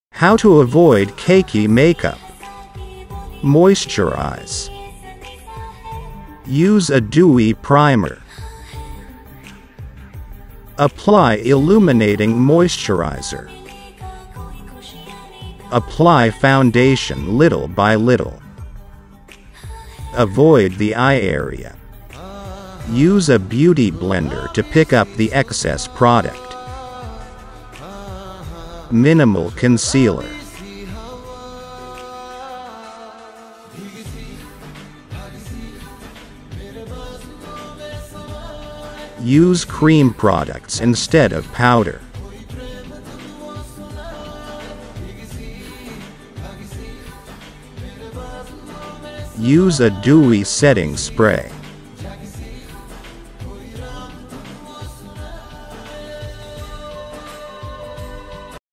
How to avoid cakey makeup. Moisturize. Use a dewy primer. Apply illuminating moisturizer. Apply foundation little by little. Avoid the eye area. Use a beauty blender to pick up the excess product. Minimal concealer. Use cream products instead of powder. Use a dewy setting spray.